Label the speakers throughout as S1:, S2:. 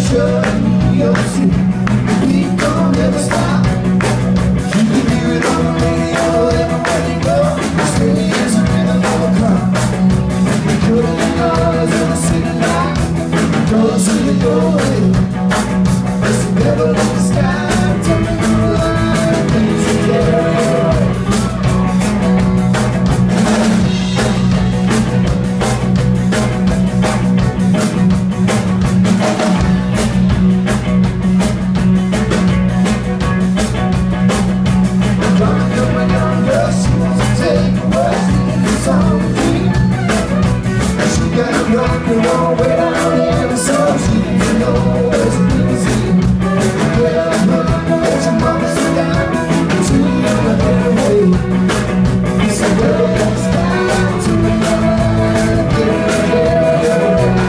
S1: picture in New York City. We don't ever stop. You can hear it on the radio everywhere you go. Steady as a rhythm of a clock. We put it in ours on the city light. Close to the doorway. It's the devil in the sky. Tell me no lie. Things are there. Rockin' all the way down here, so she didn't know where she was in. Well, but your mama's down, too young to get away. So well, it's time to be mine, get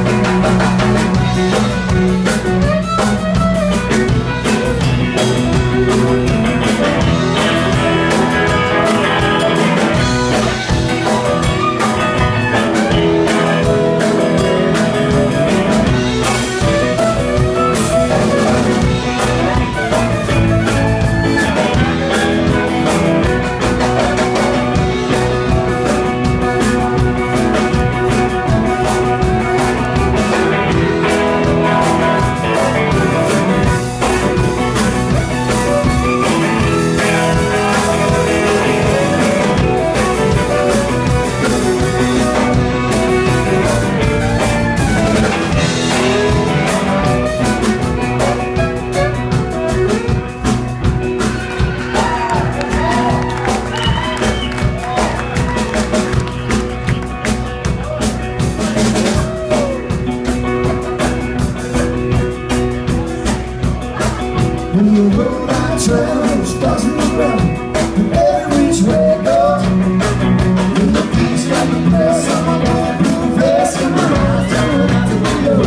S1: when the road I travel starts to run, and every which way it goes. When the beats got the press on my bulletproof vest, and my eyes turn out to the low.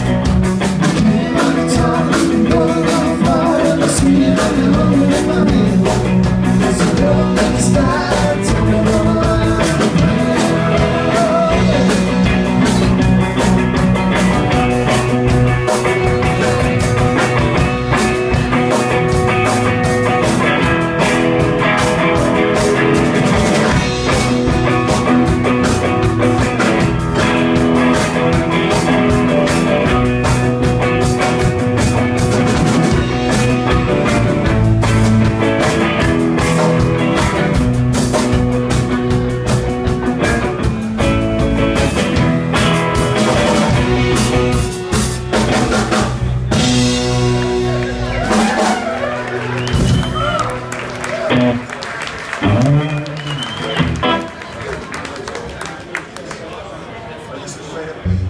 S1: Came on the top, and going on fire, and the scream of the hunger in my head. It's a world that is tired, tell me no lie.
S2: This is